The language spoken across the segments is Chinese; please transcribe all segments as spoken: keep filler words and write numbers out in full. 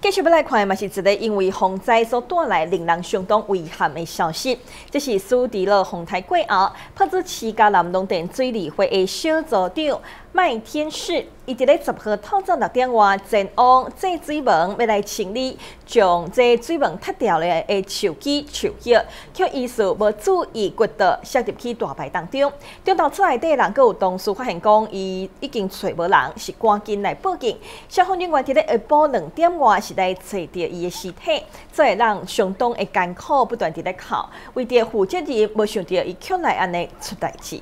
继续要来看的嘛是一个因为洪灾所带来令人相当遗憾的消息，这是苏迪了洪台过后，拍子市甲南农电水利会的小组长麦天士，伊伫咧十号透早六点外前往这水门要来清理，将这水门塌掉的的树枝树叶，却疑似无注意掘到摔入去大排当中。中途厝内底人，阁有同事发现讲，伊已经找无人，是赶紧来报警。消防人员伫咧下晡两点外是来找到伊的尸体，这会让相当的艰苦，不断伫咧哭。为着负责人，无想到伊却来安尼出代志。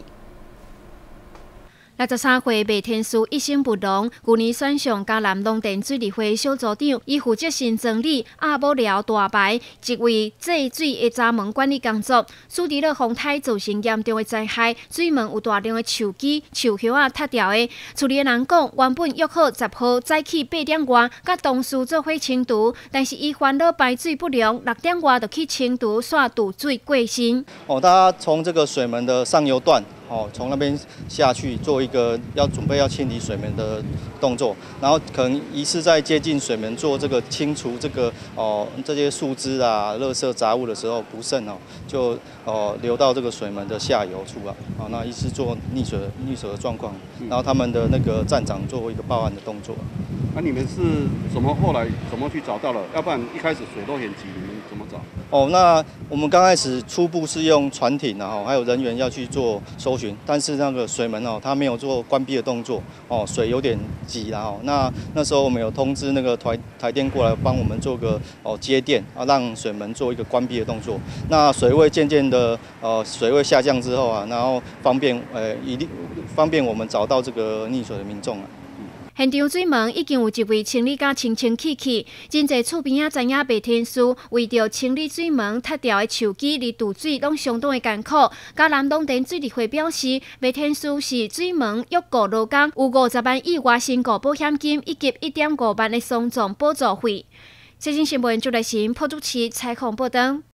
六十三岁麦天士一生不容，去年选上嘉南农电水利会小组长，伊负责新整理阿母寮大排，一位制水的闸门管理工作。苏迪勒洪台造成严重的灾害，水门有大量的树枝、树叶啊塌掉的。处理的人讲，原本约好十号早起八点外，甲同事做伙清除，但是伊烦恼排水不良，六点外就去清除，煞堵水过身。 哦，他从这个水门的上游段。哦，从那边下去做一个要准备要清理水门的动作，然后可能疑似在接近水门做这个清除这个哦这些树枝啊、垃圾杂物的时候不慎哦，就哦流到这个水门的下游处啊，哦那疑似做溺水溺水的状况，然后他们的那个站长做一个报案的动作。 那、啊、你们是怎么后来怎么去找到了？要不然一开始水都很急，你们怎么找？ 哦，那我们刚开始初步是用船艇啊，还有人员要去做搜寻，但是那个水门哦，它没有做关闭的动作，哦，水有点急然后，那那时候我们有通知那个台台电过来帮我们做个哦接电啊，让水门做一个关闭的动作。那水位渐渐的呃水位下降之后啊，然后方便呃一定方便我们找到这个溺水的民众啊。 现场水门已经有一位清理甲清清气气，真侪厝边仔知影麦天士为着清理水门塌掉的树枝而堵水，拢相当的艰苦。嘉南农电水利会表示，麦天士是水门约顾劳工，有五十万以外身故保险金以及一点五万的丧葬补助费。最新新闻就来新埔主持采访报道。